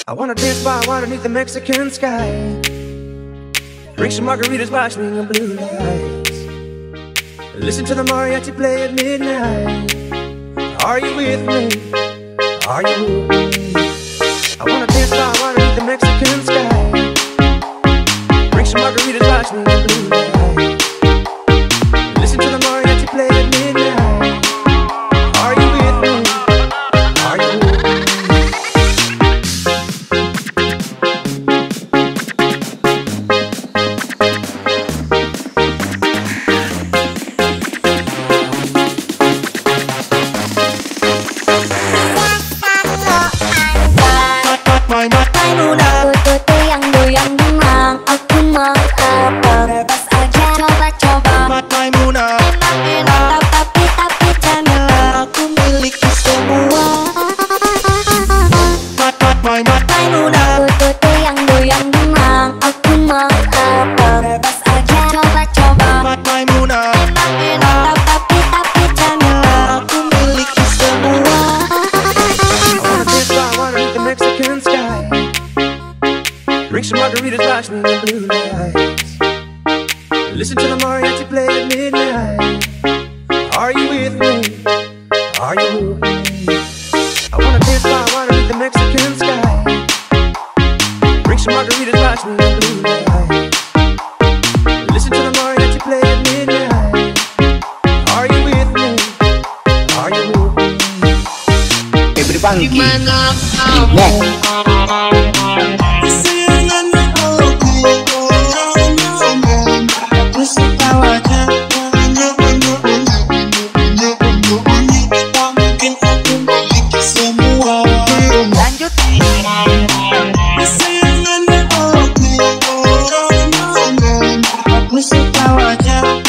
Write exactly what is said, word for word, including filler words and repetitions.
I wanna dance by water beneath the Mexican sky. Drink some margaritas by swinging blue lights. Listen to the mariachi play at midnight. Are you with me? Are you with me? I wanna dance by water beneath the Mexican sky. Drink some margaritas by swinging blue lights. Listen to the mariachi play at midnight. Are you with me? Are you with me? Drink some margaritas by swinging blue lights. Listen to the mariachi play at midnight. Are you with me? Are you with me? I wanna dance by water beneath the Mexican sky. Drink some margaritas by swinging blue lights. Listen to the mariachi play at midnight. Are you with me? Are you with me? Every funky Aku suka wajah